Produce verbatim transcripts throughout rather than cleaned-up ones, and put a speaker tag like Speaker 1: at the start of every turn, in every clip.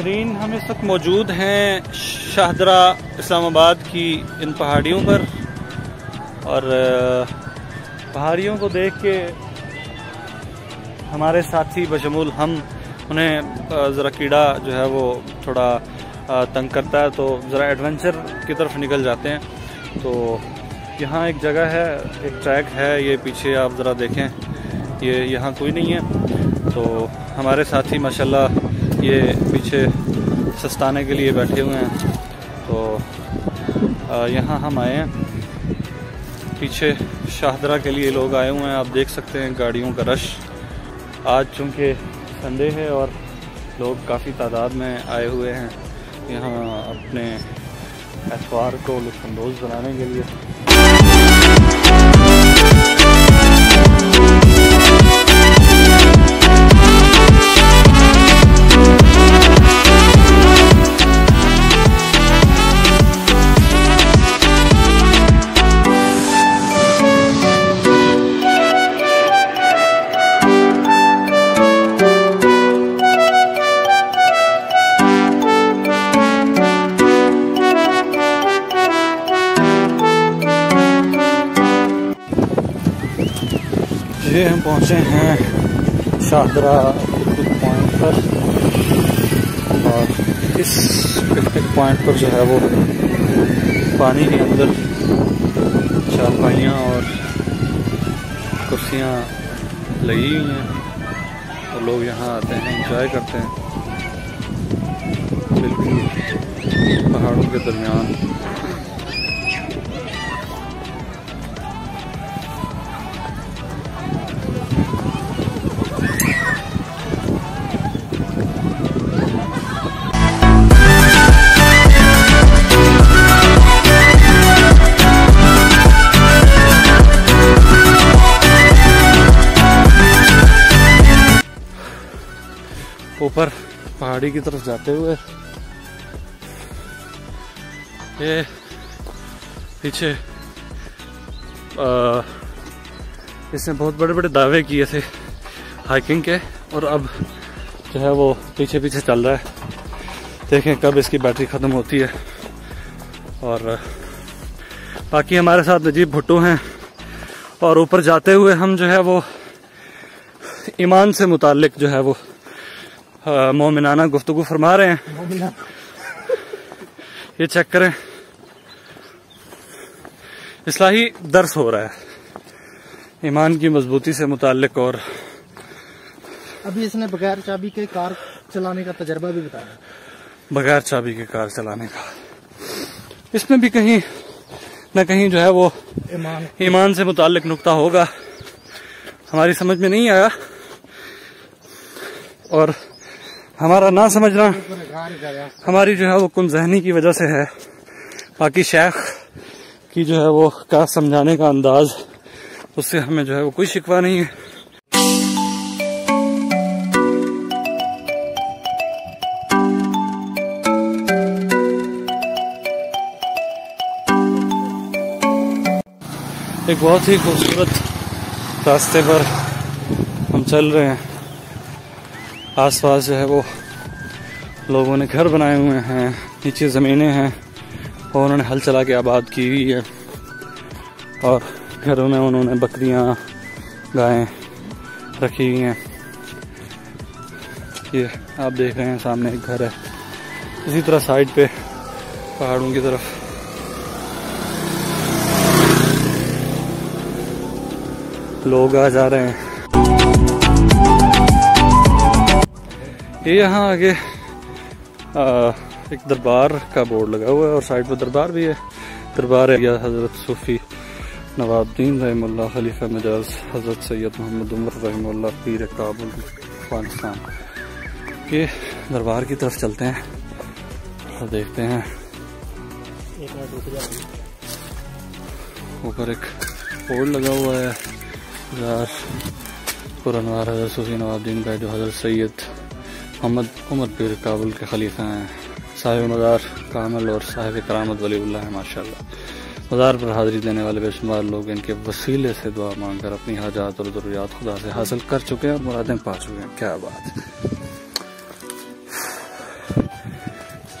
Speaker 1: नाजरीन, हम इस वक्त मौजूद हैं शाहदरा इस्लामाबाद की इन पहाड़ियों पर, और पहाड़ियों को देख के हमारे साथी बशमूल हम उन्हें ज़रा कीड़ा जो है वो थोड़ा तंग करता है, तो ज़रा एडवेंचर की तरफ निकल जाते हैं। तो यहाँ एक जगह है, एक ट्रैक है, ये पीछे आप ज़रा देखें, ये यहाँ कोई नहीं है। तो हमारे साथी माशाल्लाह ये पीछे सस्ताने के लिए बैठे हुए हैं। तो यहाँ हम आए हैं, पीछे शाहदरा के लिए लोग आए हुए हैं। आप देख सकते हैं गाड़ियों का रश। आज चूँकि संडे है और लोग काफ़ी तादाद में आए हुए हैं यहाँ अपने एतवार को लुत्फ़अंदोज़ बनाने के लिए। ये हम पहुँचे हैं शाहदरा पॉइंट पर, और इस पिकनिक पॉइंट पर जो है वो पानी के अंदर चारपाइयाँ और कुर्सियाँ लगी हुई हैं, और लोग यहाँ आते हैं, एंजॉय करते हैं बिल्कुल पहाड़ों के दरमियान। ऊपर पहाड़ी की तरफ जाते हुए ये पीछे इसने बहुत बड़े बड़े दावे किए थे हाइकिंग के, और अब जो है वो पीछे पीछे चल रहा है। देखें कब इसकी बैटरी ख़त्म होती है। और बाकी हमारे साथ नजीब भुट्टो हैं, और ऊपर जाते हुए हम जो है वो ईमान से मुताल्लिक जो है वो मोमिनाना गुफ्तगू फरमा रहे हैं। ये चेक करें, इस्लाही दर्स हो रहा है ईमान की मजबूती से मुताल्लिक। और
Speaker 2: अभी इसने बगैर चाबी के कार चलाने का तजर्बा भी बताया,
Speaker 1: बगैर चाबी के कार चलाने का। इसमें भी कहीं न कहीं जो है वो ईमान ईमान से मुताल्लिक नुक्ता होगा, हमारी समझ में नहीं आया, और हमारा ना समझना हमारी जो है वो कुन ज़हनी की वजह से है। बाकी शेख की जो है वो का समझाने का अंदाज, उससे हमें जो है वो कोई शिकवा नहीं है। एक बहुत ही खूबसूरत रास्ते पर हम चल रहे हैं। आसपास जो है वो लोगों ने घर बनाए हुए हैं, नीचे ज़मीनें हैं और उन्होंने हल चला के आबाद की हुई है, और घरों में उन्होंने बकरियां गायें रखी हुई हैं। ये आप देख रहे हैं सामने एक घर है। इसी तरह साइड पे पहाड़ों की तरफ लोग आ जा रहे हैं। ये यहाँ आगे आ, एक दरबार का बोर्ड लगा हुआ है, और साइड पर दरबार भी है। दरबार है हज़रत सूफ़ी नवाबुद्दीन रहमतुल्लाह खलीफा मजाज हज़रत सैयद मोहम्मद उमर रहमतुल्लाह पीर काबुल अफगानिस्तान। ये दरबार की तरफ चलते हैं और देखते हैं। ऊपर एक बोर्ड लगा हुआ है, पुरनवार हज़रत सूफ़ी नवाबुद्दीन का, जो हज़रत सैयद मोहम्मद उमर पीर काबुल के खलीफा हैं, साहिब मज़ार कामिल और साहिब करामत वलीउल्लाह है माशाअल्लाह। मज़ार पर हाज़िरी देने वाले बेशुमार लोग इनके वसीले से दुआ मांगकर अपनी हाजात और ज़रूरियात खुदा से हासिल कर चुके हैं और मुरादें पा चुके हैं। क्या बात है।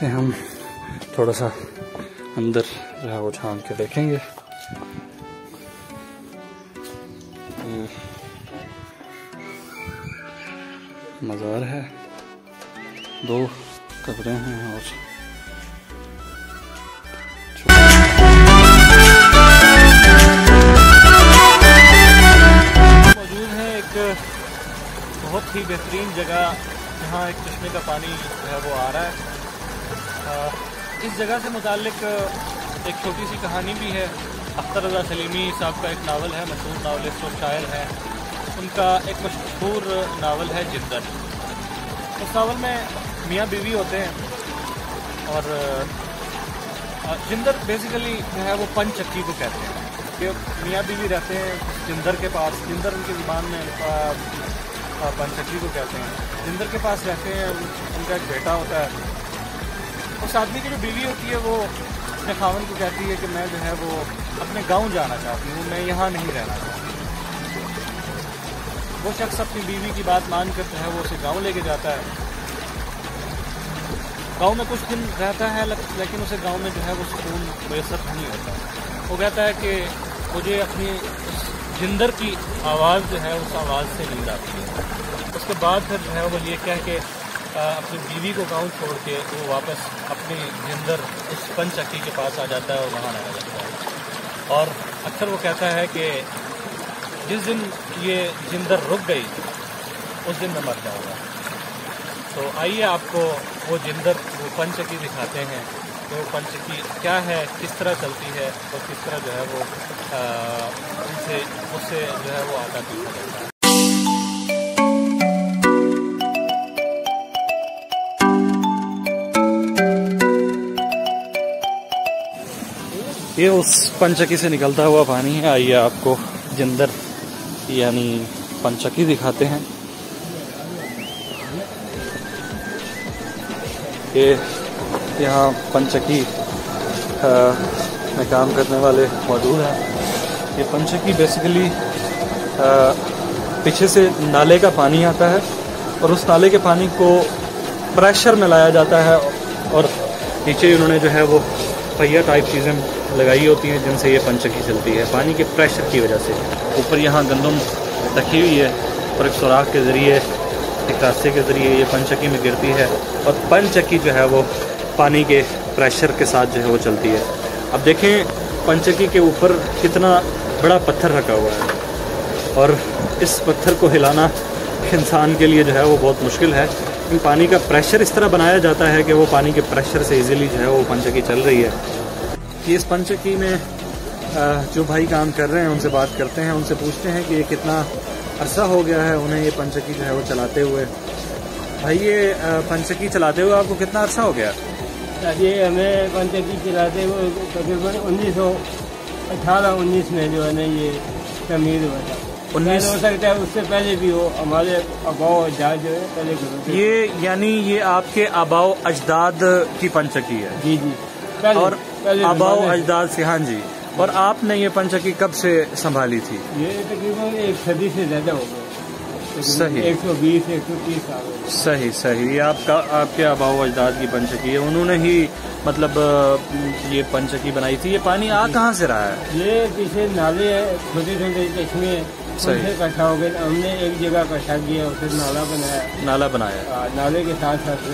Speaker 1: इसे हम थोड़ा सा अंदर जो है वो झांक के देखेंगे। मज़ार है, दो कब्रें हैं और
Speaker 3: मौजूद है एक बहुत ही बेहतरीन जगह जहाँ एक चश्मे का पानी जो है वो आ रहा है। आ, इस जगह से मुताल्लिक एक छोटी सी कहानी भी है। अख्तर रज़ा सलीमी साहब का एक नावल है, मशहूर नावलिस्ट और शायर है। उनका एक मशहूर नावल है जिंदर। उस नावल में मियाँ बीवी होते हैं और जिंदर बेसिकली जो है वो पंचक्की को कहते हैं कि मियाँ बीवी रहते हैं जिंदर के पास। जिंदर उनकी ज़ुबान में पंचक्की को कहते हैं। जिंदर के पास रहते हैं, उनका एक बेटा होता है। उस आदमी की जो बीवी होती है वो अपने खावन को कहती है कि मैं जो है वो अपने गांव जाना चाहती हूँ, मैं यहाँ नहीं रहना चाहती। वो शख्स अपनी बीवी की बात मानकर जो है वो उसे गांव लेके जाता है। गांव में कुछ दिन रहता है लेकिन उसे गांव में जो है वो सुकून मैसर नहीं होता। वो कहता है कि मुझे अपनी उस जिंदर की आवाज़ जो है उस आवाज़ से नींद आती है। उसके बाद फिर जो है वो ये कह के अपनी बीवी को गांव छोड़ के वो वापस अपनी जिंदर उस पंचक्की के पास आ जाता है और वहाँ रहने लगता है। और अक्सर वो कहता है कि जिस दिन ये जिंदर रुक गई उस दिन मैं मर जाऊँगा। तो आइए आपको वो जिंदर वो पंचक्की दिखाते हैं कि वो पंचक्की क्या है, किस तरह चलती है और किस तरह जो है वो उनसे उससे जो है वो आता पीछा करता है।
Speaker 1: ये उस पंचक्की से निकलता हुआ पानी है। आइए आपको जिंदर यानी पंचक्की दिखाते हैं। ये यहाँ पंचक्की में काम करने वाले मौजूद हैं। ये पंचक्की बेसिकली पीछे से नाले का पानी आता है और उस नाले के पानी को प्रेशर में लाया जाता है और नीचे उन्होंने जो है वो पहिया टाइप चीज़ें लगाई होती हैं जिनसे ये पंचक्की चलती है पानी के प्रेशर की वजह से। ऊपर यहाँ गंदम रखी हुई है और एक सुराख के ज़रिए एक रास्ते के ज़रिए ये पंचक्की में गिरती है और पंचक्की जो है वो पानी के प्रेशर के साथ जो है वो चलती है। अब देखें पंचक्की के ऊपर कितना बड़ा पत्थर रखा हुआ है और इस पत्थर को हिलाना इंसान के लिए जो है वो बहुत मुश्किल है क्योंकि पानी का प्रेशर इस तरह बनाया जाता है कि वो पानी के प्रेशर से इजीली जो है वो पंचक्की चल रही है। कि इस पंचक्की में जो भाई काम कर रहे हैं उनसे बात करते हैं, उनसे पूछते हैं कि ये कितना अरसा हो गया है उन्हें ये पंचक्की जो है वो चलाते हुए। भाई ये पंचक्की चलाते हुए आपको कितना अरसा हो गया?
Speaker 4: ये हमें पंचक्की चलाते हुए तकरीबन उन्नीस सौ अठारह उन्नीस में जो है ना ये तमीर हुआ था। उन्नीस हो सकता है उससे पहले भी हो। हमारे आबाओ अजदाद जो है पहले गुजरे।
Speaker 1: ये यानी ये आपके आबाओ अजदाद की पंचक्की है?
Speaker 4: जी जी।
Speaker 1: और आबाओ अजदाद से, हाँ जी। और आपने ये पंचक्की कब से संभाली थी?
Speaker 4: ये तकरीबन एक सदी से ज्यादा हो गया।
Speaker 1: सही।
Speaker 4: एक सौ बीस एक सौ तीस साल।
Speaker 1: सही सही। ये आपका आपके आबाओ अजदाद की पंचक्की है, उन्होंने ही मतलब ये पंचक्की बनाई थी। ये पानी आ कहाँ से रहा है?
Speaker 4: ये पीछे नाले है, छोटे छोटे चश्मे इकट्ठा हो गए। हमने एक जगह इकट्ठा किया और फिर नाला बनाया।
Speaker 1: नाला बनाया
Speaker 4: नाले के साथ साथ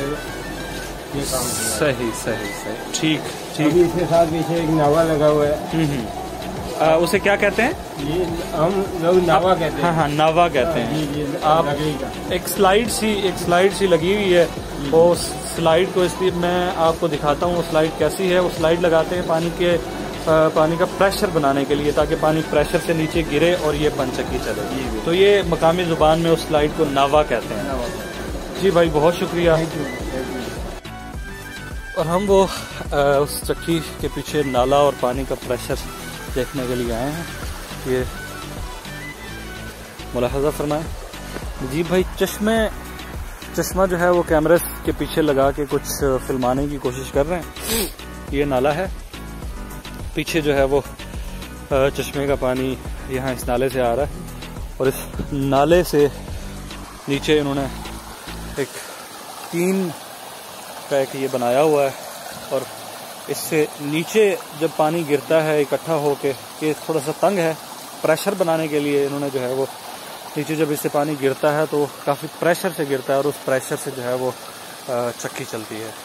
Speaker 4: ये काम।
Speaker 1: सही सही सही। ठीक ठीक।
Speaker 4: अभी इसके साथ पीछे एक नावा लगा हुआ है।
Speaker 1: आ, उसे क्या कहते हैं?
Speaker 4: ये हम लोग नावा कहते हैं।
Speaker 1: हाँ हाँ नावा कहते हैं।
Speaker 4: जी, जी,
Speaker 1: आप एक स्लाइड सी एक स्लाइड सी लगी हुई है, वो स्लाइड को इसलिए मैं आपको दिखाता हूँ वो स्लाइड कैसी है। वो स्लाइड लगाते हैं पानी के आ, पानी का प्रेशर बनाने के लिए ताकि पानी प्रेशर से नीचे गिरे और ये पंचक्की चले। तो ये मकामी जुबान में उस स्लाइड को नावा कहते हैं। जी भाई बहुत शुक्रिया। और हम वो आ, उस चक्की के पीछे नाला और पानी का प्रेशर देखने के लिए आए हैं। ये मुलाहजा फरमाएं। जी भाई चश्मे चश्मा जो है वो कैमरे के पीछे लगा के कुछ फिल्माने की कोशिश कर रहे हैं। ये नाला है, पीछे जो है वो चश्मे का पानी यहाँ इस नाले से आ रहा है और इस नाले से नीचे इन्होंने एक तीन का एक ये बनाया हुआ है और इससे नीचे जब पानी गिरता है इकट्ठा होके, ये थोड़ा सा तंग है, प्रेशर बनाने के लिए इन्होंने जो है वो नीचे जब इससे पानी गिरता है तो काफ़ी प्रेशर से गिरता है और उस प्रेशर से जो है वो चक्की चलती है।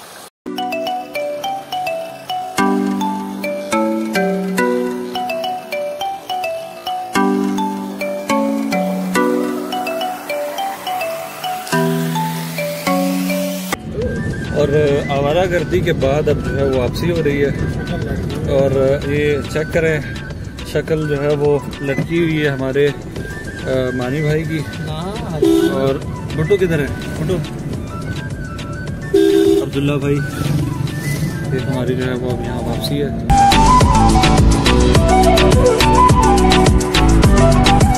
Speaker 1: और आवारागर्दी के बाद अब जो है वो वापसी हो रही है। और ये चेक करें, शक्ल जो है वो लटकी हुई है हमारे आ, मानी भाई की। और भुट्टो किधर है? भुट्टो, अब्दुल्ला भाई, ये हमारी जो है वो अब यहाँ वापसी है।